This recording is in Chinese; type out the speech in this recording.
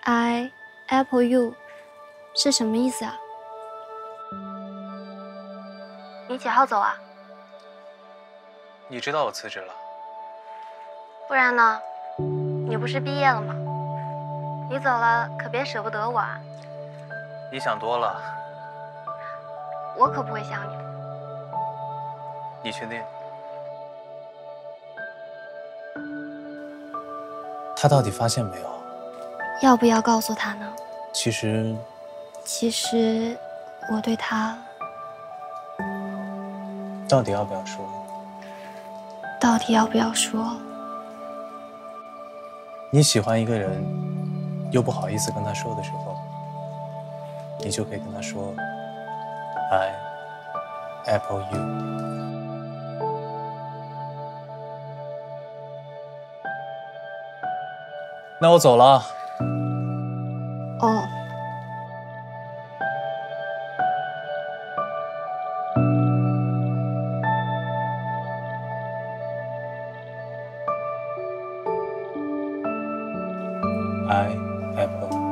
I apple you 是什么意思啊？你几号走啊？ 你知道我辞职了。 不然呢？你不是毕业了吗？你走了可别舍不得我啊！ 你想多了。 我可不会想你的。 你确定？他到底发现没有？ 要不要告诉他呢？ 其实我对他到底要不要说？ 到底要不要说？ 你喜欢一个人，又不好意思跟他说的时候，你就可以跟他说 I apple you。那我走了。 哦。 I apple